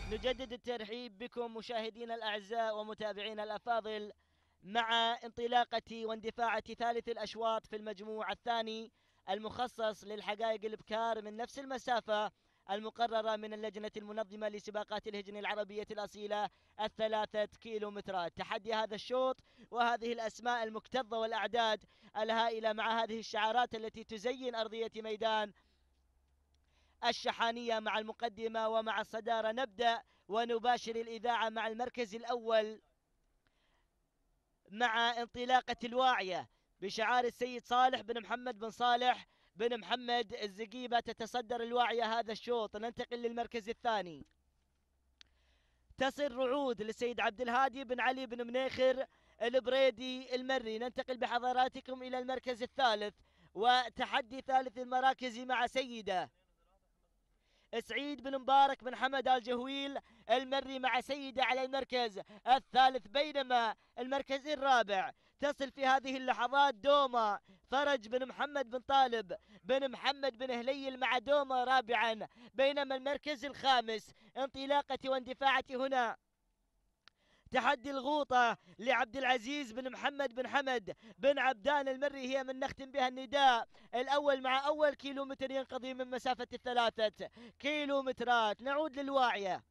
نجدد الترحيب بكم مشاهدينا الأعزاء ومتابعينا الأفاضل مع انطلاقة واندفاعة ثالث الأشواط في المجموع الثاني المخصص للحقائق الإبكار من نفس المسافة المقررة من اللجنة المنظمة لسباقات الهجن العربية الأصيلة 3 كيلومترات. تحدي هذا الشوط وهذه الأسماء المكتظة والأعداد الهائلة مع هذه الشعارات التي تزين أرضية ميدان الشحانية مع المقدمة ومع الصدارة. نبدأ ونباشر الإذاعة مع المركز الأول مع انطلاقة الواعية بشعار السيد صالح بن محمد بن صالح بن محمد الزقيبة. تتصدر الواعية هذا الشوط. ننتقل للمركز الثاني، تصل رعود للسيد عبد الهادي بن علي بن منيخر البريدي المري. ننتقل بحضراتكم إلى المركز الثالث وتحدي ثالث المراكز مع سيدة سعيد بن مبارك بن حمد الجهويل المري مع سيدة على المركز الثالث. بينما المركز الرابع تصل في هذه اللحظات دوما فرج بن محمد بن طالب بن محمد بن هليل مع دوما رابعا. بينما المركز الخامس انطلاقة واندفاعة هنا تحدي الغوطة لعبد العزيز بن محمد بن حمد بن عبدان المري، هي من نختم بها النداء الأول مع أول كيلومتر ينقضي من مسافة 3 كيلومترات. نعود للواعية،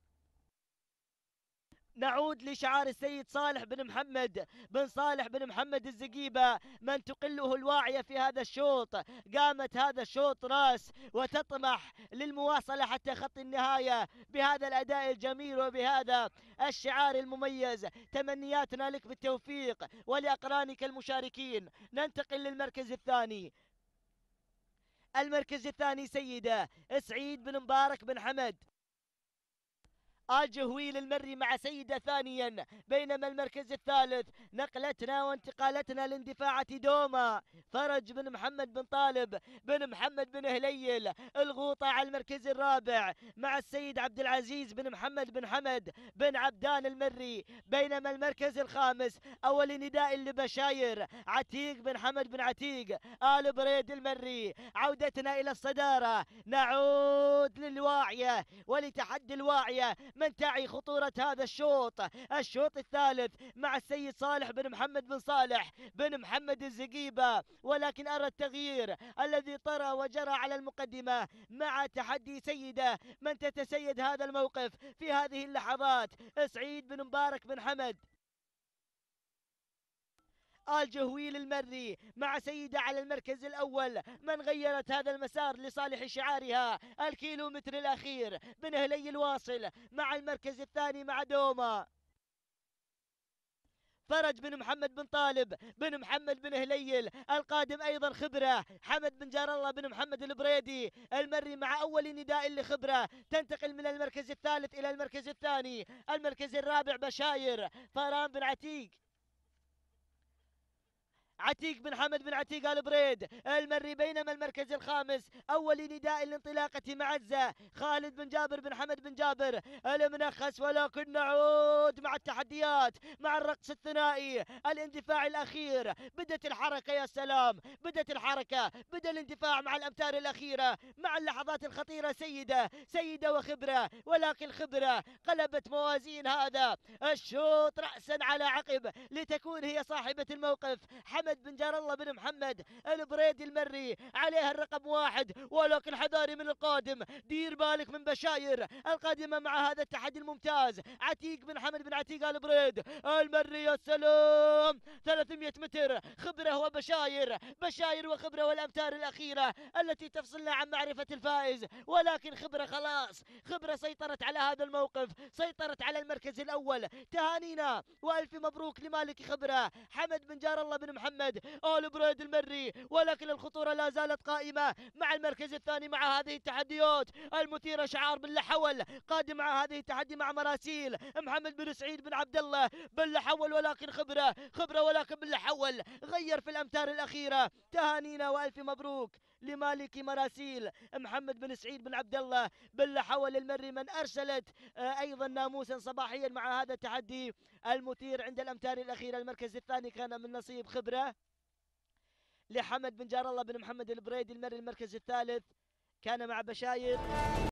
نعود لشعار السيد صالح بن محمد بن صالح بن محمد الزقيبة من تقله الواعية في هذا الشوط. قامت هذا الشوط راس وتطمح للمواصلة حتى خط النهاية بهذا الأداء الجميل وبهذا الشعار المميز. تمنياتنا لك بالتوفيق ولأقرانك المشاركين. ننتقل للمركز الثاني، المركز الثاني سيدة سعيد بن مبارك بن حمد الجهويل المري مع سيدة ثانيا. بينما المركز الثالث نقلتنا وانتقالتنا لاندفاعة دوما فرج بن محمد بن طالب بن محمد بن هليل الغوطة على المركز الرابع مع السيد عبد العزيز بن محمد بن حمد بن عبدان المري. بينما المركز الخامس أول نداء لبشاير عتيق بن حمد بن عتيق آل بريد المري. عودتنا إلى الصدارة، نعود للواعية ولتحدي الواعية من تعي خطورة هذا الشوط الثالث مع السيد صالح بن محمد بن صالح بن محمد الزقيبة. ولكن أرى التغيير الذي طرى وجرى على المقدمة مع تحدي سيدة من تتسيد هذا الموقف في هذه اللحظات سعيد بن مبارك بن حمد الجهويل المري مع سيدة على المركز الأول من غيرت هذا المسار لصالح شعارها. الكيلومتر الأخير بن هلي الواصل مع المركز الثاني مع دوما فرج بن محمد بن طالب بن محمد بن هليل القادم أيضا خبرة حمد بن جار الله بن محمد البريدي المري مع أول نداء لخبرة. تنتقل من المركز الثالث إلى المركز الثاني. المركز الرابع بشاير فران بن عتيق بن حمد بن عتيق آل بريد المري. بينما المركز الخامس أول نداء الانطلاقة معزة خالد بن جابر بن حمد بن جابر المنخس. ولكن نعود مع التحديات مع الرقص الثنائي الاندفاع الأخير. بدت الحركة، يا سلام، بدت الحركة، بدأ الاندفاع مع الأمتار الأخيرة مع اللحظات الخطيرة. سيدة وخبرة، ولكن خبرة قلبت موازين هذا الشوط رأسا على عقب لتكون هي صاحبة الموقف. حمد بن جار الله بن محمد البريدي المري عليها الرقم 1، ولكن حذاري من القادم، دير بالك من بشاير القادمة مع هذا التحدي الممتاز. عتيق بن حمد بن عتيق البريد المري، يا سلام، 300 متر خبرة بشاير وخبرة والأمتار الأخيرة التي تفصلنا عن معرفة الفائز. ولكن خبرة خلاص، خبرة سيطرت على هذا الموقف، سيطرت على المركز الأول. تهانينا وألف مبروك لمالك خبرة حمد بن جار الله بن محمد آل بريد المري. ولكن الخطورة لا زالت قائمة مع المركز الثاني مع هذه التحديات المثيرة. شعار بن لحول قادم مع هذه التحدي مع مراسيل محمد بن سعيد بن عبد الله بن لحول. ولكن خبرة ولكن بن لحول غير في الأمتار الأخيرة. تهانينا وألف مبروك لمالك مراسيل محمد بن سعيد بن عبد الله بن لحول المري من أرسلت أيضا ناموسا صباحيا مع هذا التحدي المثير عند الأمتار الأخيرة. المركز الثاني كان من نصيب خبرة لحمد بن جار الله بن محمد البريدي المري. المركز الثالث كان مع بشاير